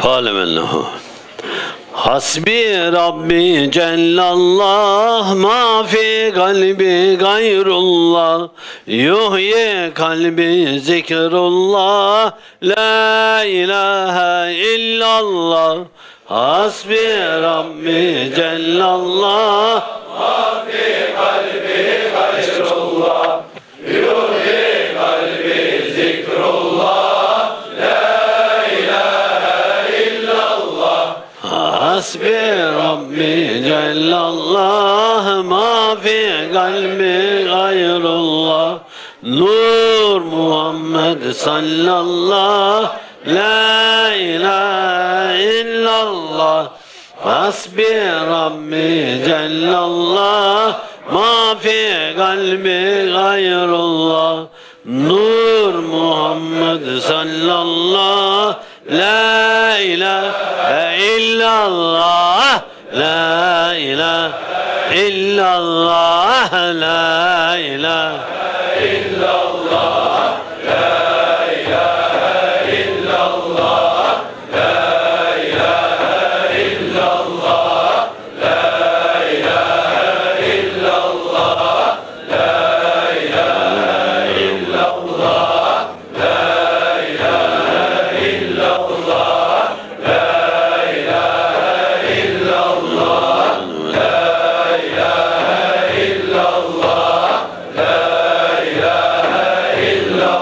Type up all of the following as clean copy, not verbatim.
قال من له حسبي ربي جل الله ما في قلبي غير الله يحيي قلبي ذكر الله لا إله إلا الله حسبي ربي جل الله ما في قلبي غير الله يحيي قلبي ذكر الله حسبي ربي جل الله ما في قلبي غير الله نور محمد صلى الله لا إله إلا الله حسبي ربي جل الله ما في قلبي غير الله نور محمد صلى الله لا إله إلا الله لا إله إلا الله لا إله إلا الله لا إله إلا الله لا إله إلا الله لا إله إلا الله لا إله إلا الله لا إله إلا الله لا إله إلا الله لا إله إلا الله لا إله إلا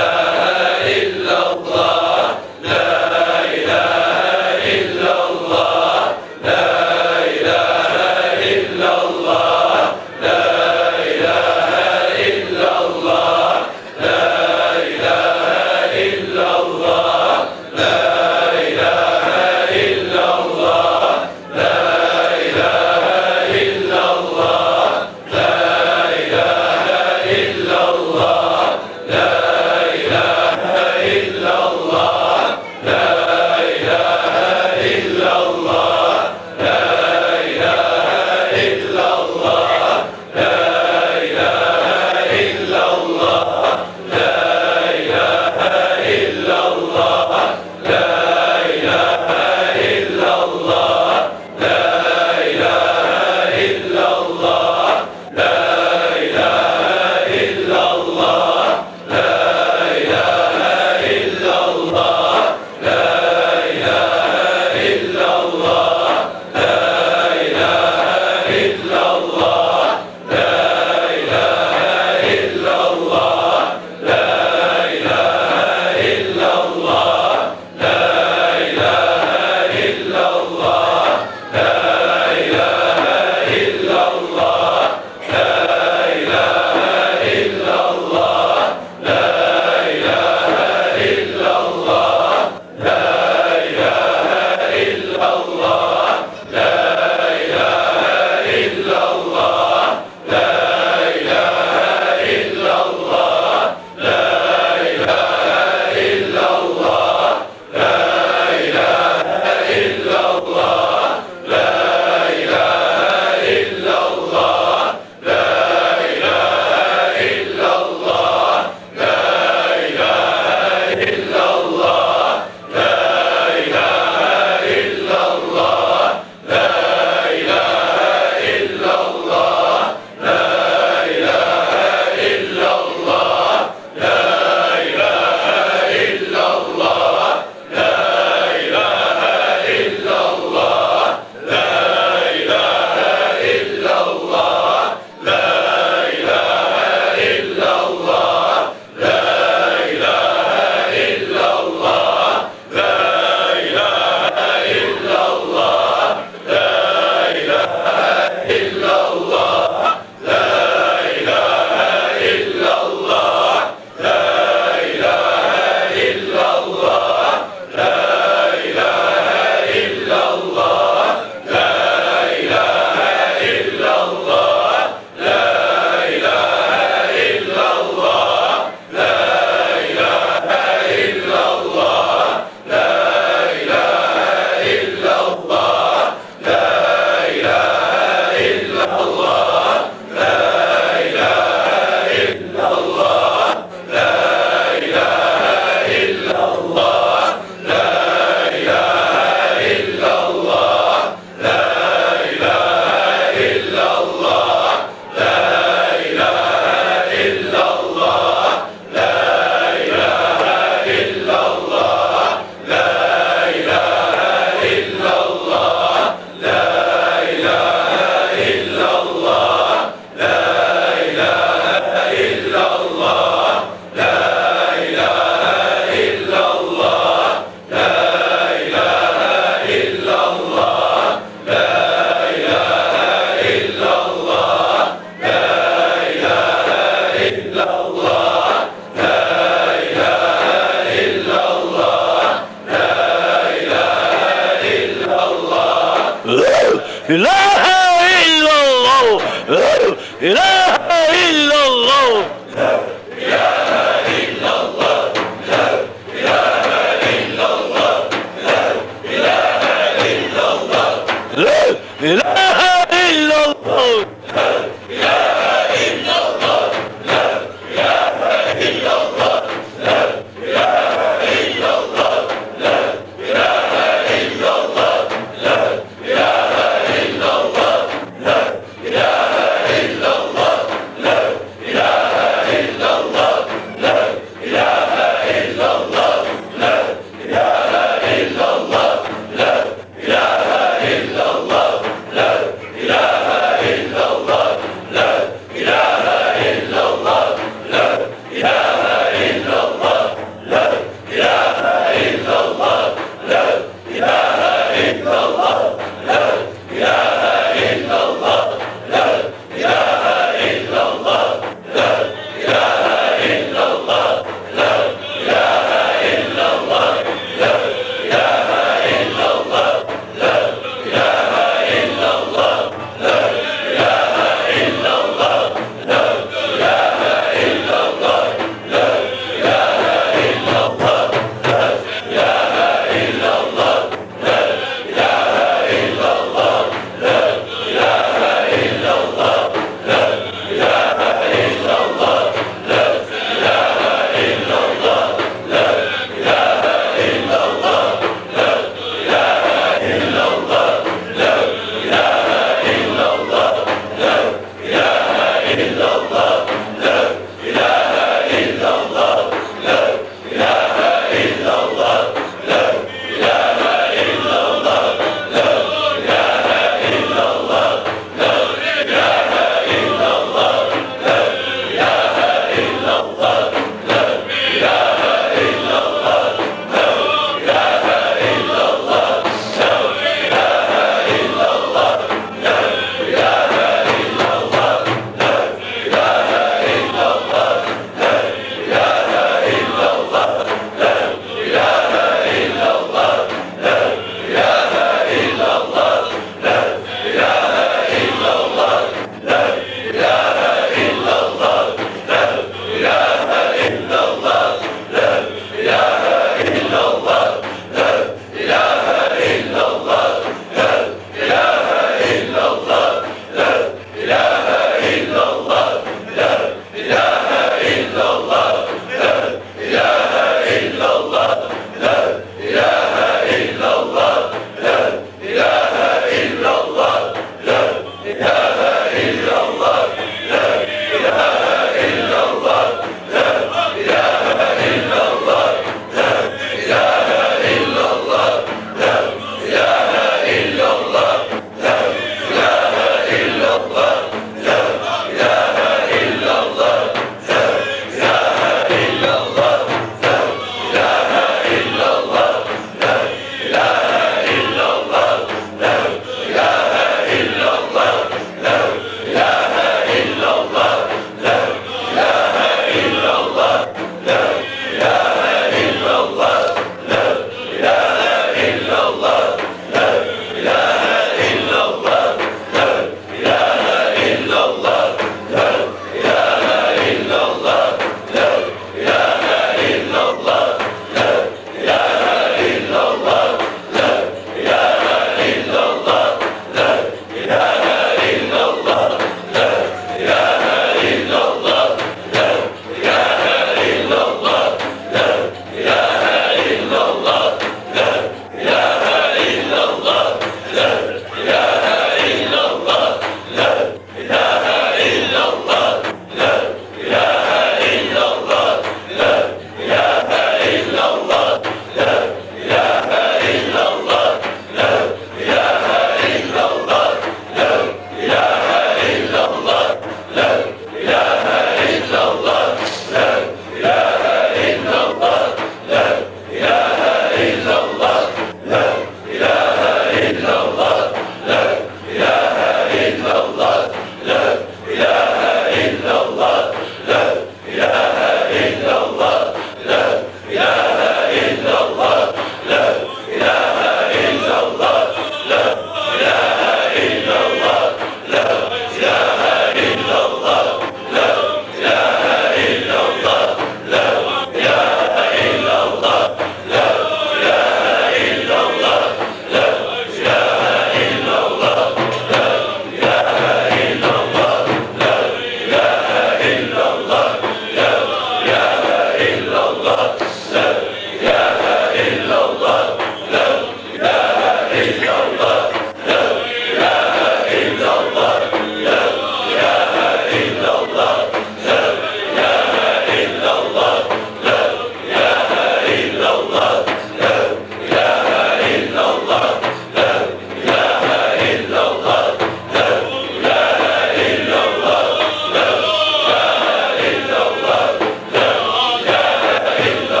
illallah.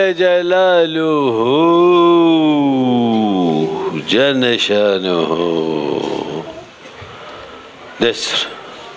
Celaluhu Celle şanuhu. Desir.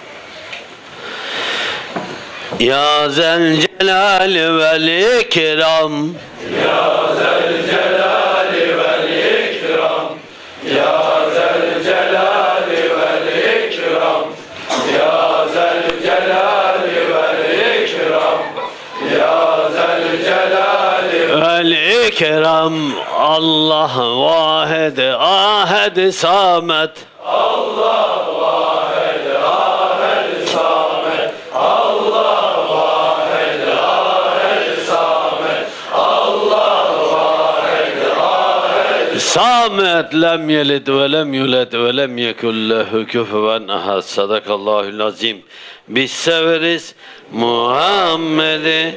Ya zel celal vel ikram, Ya zel celali vel ikram, Ya zel celali vel ikram, Ya zel celali vel ikram, Ya zel celali vel ikram. Allah vahed ahed samet, Allah vahed ahed samet, Allah vahed ahed samet, Allah vahed ahed samet lem yelid ve lem yulad ve lem yekun lehu kufuven ahad. Sadakallahul azim. Biz severiz Muhammed'i.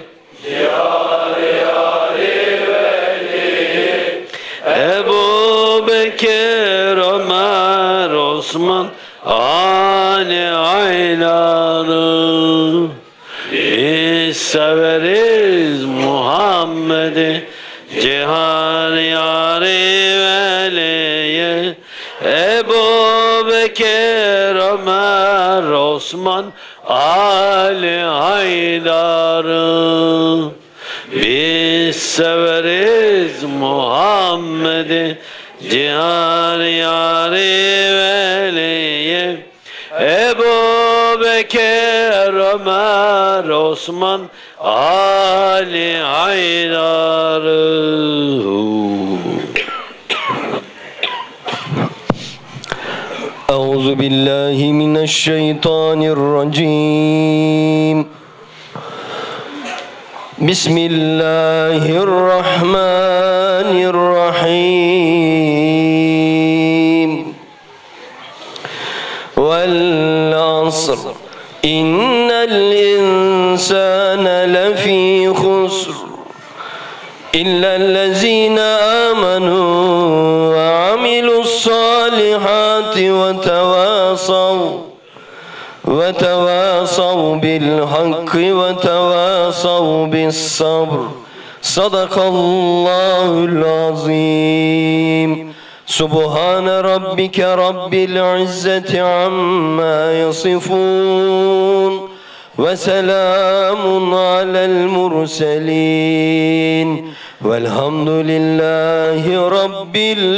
Ebu Bekir, Ömer, Osman, Ali ayları. Biz severiz Muhammed'i, cihan yâri veliye. Ebu Bekir, Ömer, Osman, Ali ayları. Biz severiz Muhammed'i, cihan yâri veliye. Ebu Bekir, Ömer, Osman, Ali ayları. أعوذ بالله من الشيطان الرجيم بسم الله الرحمن الرحيم والعصر إن الإنسان لفي خسر إلا الذين آمنوا وعملوا الصالحات وتواصوا بالحق وتواصوا بالصبر صدق الله العظيم سبحان ربك رب العزة عما يصفون وسلام على المرسلين والحمد لله رب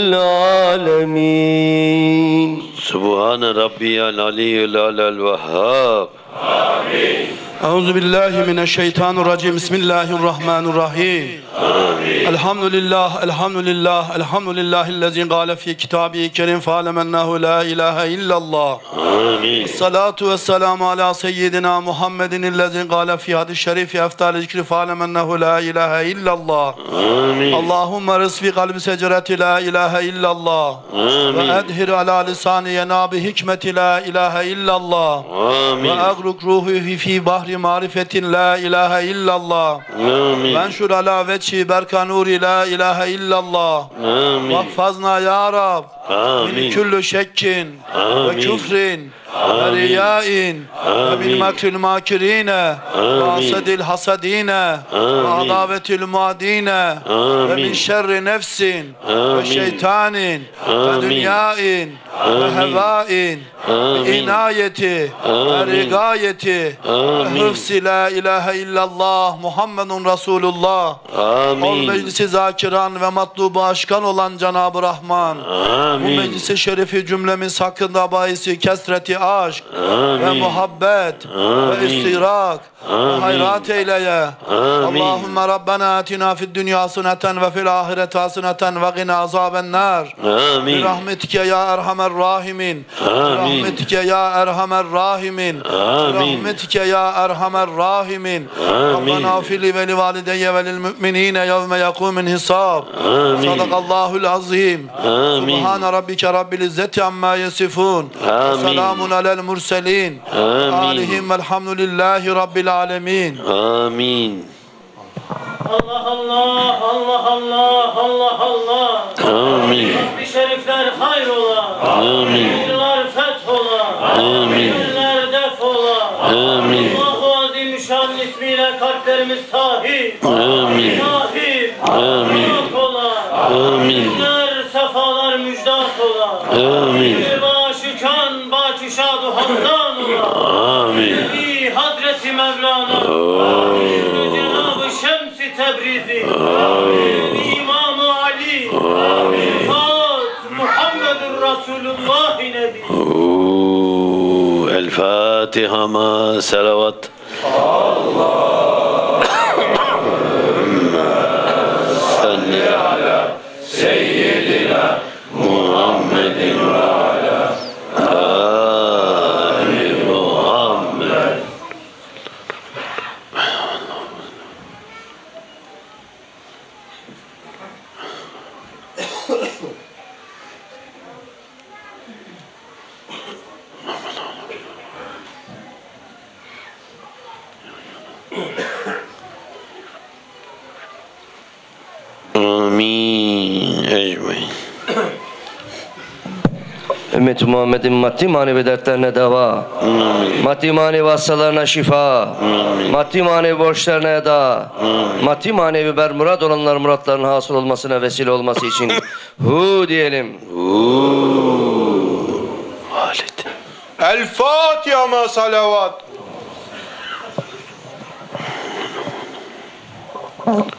العالمين. Subhane Rabbiyal Aliyyil Alel Vehhab. Amin. أعوذ بالله من الشيطان الرجيم بسم الله الرحمن الرحيم Amin. الحمد لله الذي قال في كتابه الكريم فاعلم أنه لا إله إلا الله Amin. الصلاة والسلام على سيدنا محمد الذي قال في هذا الشريف أفضل ذكر فاعلم أنه لا إله إلا الله Amin. اللهم رزق قلب سجرة لا إله إلا الله Amin. وأدهر على لسان يناب حكمة لا إله إلا الله Amin. وأغرق روحه في بحر معرفة لا إله إلا الله Amin. وانشر على وجه برك نور لا إله إلا الله Amin. واحفظنا يا رب من Amin. كل شك وكفر ورياء ومن مكر الماكرين وحسد الحسدين وعداوة المعادين ومن شر نفس وشيطان ودنياء وهواء بعناية ورقاية وحفظ لا إله إلا الله محمد رسول الله. Ol meclisi zakiran ve matlubu aşkan olan Cenab-ı Rahman. Bu meclisi şerifi cümlemiz hakkında bahisi kesreti aşk ve muhabbet ve istirak ve hayrat eyleye. Allahümme Rabbena atina fid dünya haseneten ve fil ahireti haseneten ve gina azaben nar. Amin. Birahmetike ya erhamer rahimin. Amin. Birahmetike ya erhamer rahimin. Amin. Birahmetike ya erhamer rahimin. Amin. Rabbena afili ve li valideyye ve lil müminine yevme yakumin hisab. Amin. Sadakallahul azim. Amin. Subhane rabbike rabbil izzeti amma yasifun. Amin. Selamun alel murselin. Amin. Alihim velhamdülillahi rabbil alemin. Amin. Allah Allah, Allah Allah, Allah Allah. Amin. Rabbi şerifler hayrola. Amin. Hayırlar fethola. Amin. Günler defola. Amin. Allahu Azimüşşan ismiyle kalplerimiz tahir. Amin. Tahir. Amin. Amin. Günler, sefalar müjdat ola. Amin. Başukan, başuşadu hamdan ola. Amin. Bi Hazreti Mevlana. Cenab-ı Şems-i Tebrizi. İmam-ı Ali. Fat Muhammedur Resulullah Nebi. El Fatiha ma salavat. Salli ala seyyidina Muhammedin ve ala Ali Muhammed. Amin. Ecmaîn. Ümmet-i Muhammed'in maddi manevi dertlerine deva, maddi manevi hastalarına şifa, maddi manevi borçlarına eda, maddi manevi bermurad olanlar muratlarının hasıl olmasına vesile olması için hu diyelim. Halid. El Fatiha ma salavat.